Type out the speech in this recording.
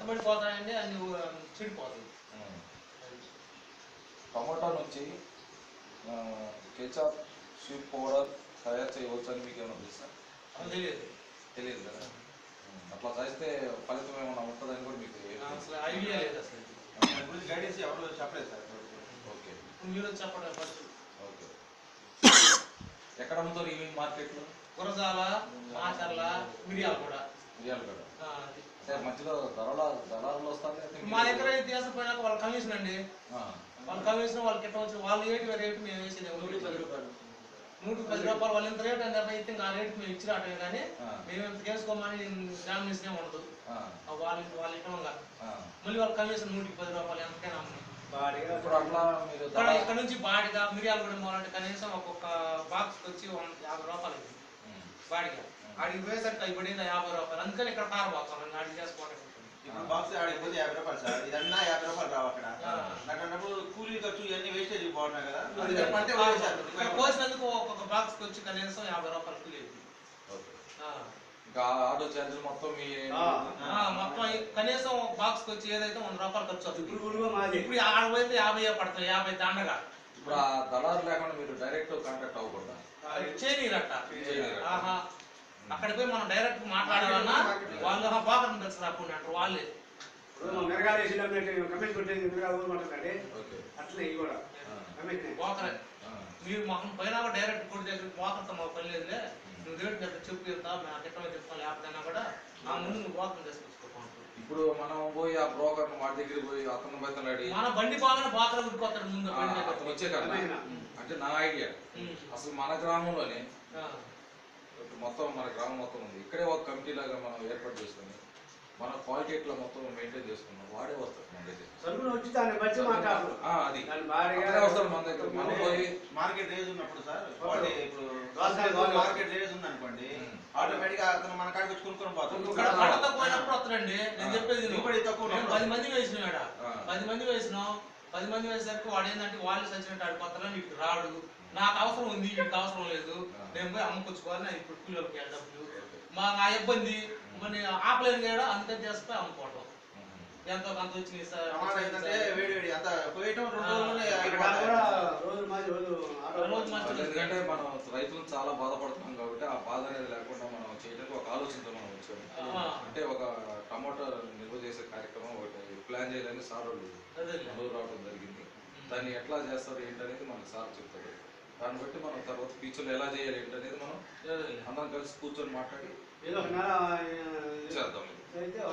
మొత్తపడిపోతాయండి, అన్ని చెడిపోతాయి. టమాటా నుంచి ketchup, sweet powder తయారు చేయవచ్చు అని మీకు ఏమైనా తెలుసా? తెలియదు కదా. అట్లా చేస్తే ఫలితం ఏమైనా ఉంటుందని కూడా మీకు అసలు ఐడియా లేదు. అసలు గైడెన్స్ ఎవరు చెప్పలేదు సార్. ఓకే, మీరు చెప్పడం ఫస్ట్. ఓకే. ఎక్కడ అమ్ముతారు ఈ మార్కెట్లో? గురజాల, మాచర్ల, మిర్యాలగూడ. అంటే మధ్యలో దళారులు వస్తారు. మా దగ్గర తీసుకుపోయినాక వాళ్ళ కమిషన్ అండి. వాళ్ళ కమిషన్ వాళ్ళకి ఎట్లా వచ్చి వాళ్ళు రేటు మేము వేసేది 110 రూపాయలు. 110 రూపాయలు వాళ్ళు ఎంత రేటు అంటే అయితే ఇంకా ఆ రేటు మేము ఇచ్చి రావటమే కానీ మేము ఎంత చేసుకోమని డామినేషన్ ఉండదు. వాళ్ళు ఇవ్వంగా మళ్ళీ వాళ్ళ కమిషన్ 110 రూపాయలు ఎంతకైనా అమ్మ. ఇక్కడ నుంచి బాడిగా మిర్యాలగూడ పోవాలంటే కనీసం ఒక్కొక్క బాక్స్ వచ్చి 50 రూపాయలు బాడిగా. ఆడికి పోయేసరికి అవి పడింది 50 రూపాయలు. అందుకని ఇక్కడ కారు పోతాం ఆడికి చేసుకోవడం. ఇప్పుడు బాక్స్ ఆడిపోతే 50 రూపాయలు సార్. ఇదన్నా 50 రూపాయలు రావు అక్కడ. అన్నప్పుడు కూలీ ఖర్చు ఇవన్నీ వేస్టేజ్ పోతున్నాయి కదా. కోసినందుకు ఒక్కొక్క బాక్స్ వచ్చి కనీసం 50 రూపాయలు కూలీ. ఆటో ఛార్జీలు మొత్తం మొత్తం కనీసం బాక్స్ వచ్చి ఏదైతే 100 రూపాయలు ఖర్చు అవుతుంది. ఇప్పుడు ఆడపోతే 50 పడుతుంది, 50 దండగా. ఇప్పుడు ఆ దళారు లేకుండా మీరు డైరెక్ట్ కాంటాక్ట్ అవ్వకూడదా? చేయనీరట. అక్కడికి పోయి మనం డైరెక్ట్ మాట్లాడాలన్నా వాళ్ళు బాగా తెలుసు అంటారు వాళ్ళే. మీరు మాకు పైన డైరెక్ట్ కొడి దగ్గర పోకరితో మాకు పని లేదులే, నువ్వు రేటు దగ్గర చెప్పు చెప్తా ఎట్లా చెప్తాను లేకపోతే కూడా ఆ ముందు నువ్వు వాకర్ చేసుకొచ్చుకోవాలి. ఇప్పుడు మనం పోయి ఆ బ్రోకర్ వాడి దగ్గర పోయి అతను బతలాడి మన బండి బాగానే బాగా ఉడిపోతాడు ముందు అతను వచ్చే కదా. అంటే నా ఐడియా అసలు మన గ్రామంలోనే మొత్తం మన గ్రామం మొత్తం ఉంది. ఇక్కడే ఒక కమిటీ లాగా మనం ఏర్పాటు చేసుకుని మన క్వాలిటీ ఎట్లా మొత్తం మెయింటైన్ చేసుకున్నాం. వాడే వస్తాడు మన దగ్గర. అది వస్తాడు మన దగ్గర. మనం పోయి మార్కెట్ రేజ్ ఉన్నప్పుడు సార్, ఇప్పుడు మార్కెట్ రేజ్ ఉంది అనుకోండి, ఆటోమేటిక్ గా అతను మన కాడికి వచ్చి కొనుక్కొని పోతాడు. పోయినప్పుడు వస్తాడండి. నేను చెప్పేది 10 మంది వేసినాం. 10 మంది వేసినాం. 10 మంది వేసేసరికి వాడు ఏంటంటే వాళ్ళు సచ్చినట్టు ఆడిపోతారని ఇటు రాడు. నాకు అవసరం ఉంది, వీటికి అవసరం లేదు, నేను పోయి అమ్ముకొచ్చుకోవాలి. నేను ఇప్పుడు కూలీకి వెళ్ళినప్పుడు మా ఆ ఇబ్బంది మరి ఆపలేదు కదా, అందుకని చేస్తే అమ్ముకోవటం ఎంతో కొంత వచ్చింది సార్. ఎందుకంటే మనం రైతులు చాలా బాధపడుతున్నాం కాబట్టి ఆ బాధ అనేది లేకుండా మనం చేయడానికి ఒక ఆలోచనతో మనం వచ్చాము. అంటే ఒక టమాటో నిల్వ చేసే కార్యక్రమం ఒకటి ప్లాన్ చేయాలని సార్ వాళ్ళు రావడం జరిగింది. దాన్ని ఎట్లా చేస్తారు ఏంటనేది మనకు సార్ చెప్తారు. దాన్ని బట్టి మనం తర్వాత ఫ్యూచర్లో ఎలా చేయాలి ఏంటనేది మనం అందరం కలిసి కూర్చొని మాట్లాడి చేద్దాం.